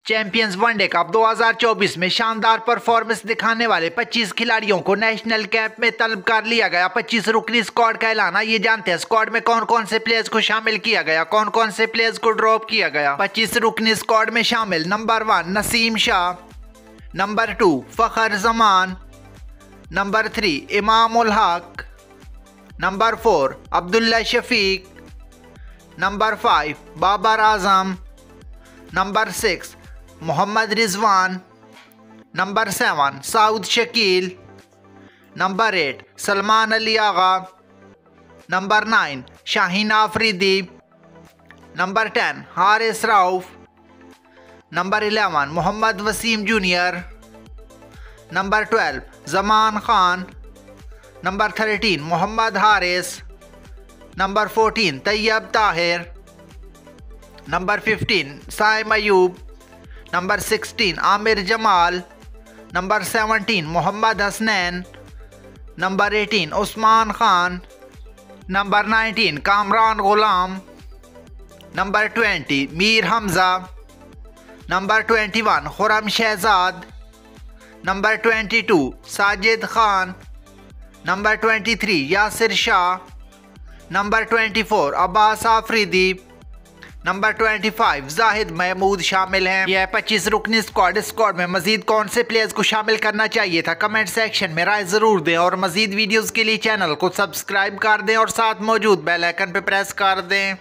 Champions one day cup 2024 में शानदार performance दिखाने वाले 25 खिलाड़ियों को नेशनल कैंप में तलब कर लिया गया। 25 रुकनी स्क्वाड का ऐलान। ये जानते हैं स्क्वाड में कौन कौन से प्लेयर्स को शामिल किया गया, कौन कौन से प्लेयर्स को ड्रॉप किया गया। 25 रुकनी स्क्वाड में शामिल number 1 Naseem Shah, number 2 Fakhar Zaman, number 3 Imam ul Haq, number 4 Abdullah Shafique, number 5 Babar Azam, number 6 Mohammad Rizwan, number 7 Saud Shakeel, number 8 Salman Ali Agha, number 9 Shaheen Afridi, number 10 Haris Rauf, number 11 Mohammad Wasim junior, number 12 Zaman Khan, number 13 Mohammad Haris, number 14 Tayyab Tahir, number 15 Saim Ayub, number 16 Aamir Jamal, number 17 Mohammad Hasnain, number 18 Usman Khan, number 19 Kamran Ghulam, number 20 Mir Hamza, number 21 Khurram Shahzad, number 22 Sajid Khan, number 23 Yasir Shah, number 24 Abbas Afridi, number 25 Zahid Mahmood शामिल हैं। यह 25 रुकनी स्क्वाड में मजीद कौन से प्लेयर्स को शामिल करना चाहिए था, कमेंट सेक्शन में राय जरूर दें और मजीद वीडियोस के लिए चैनल को सब्सक्राइब कर दें और साथ मौजूद बेल आइकन पर प्रेस कर दें।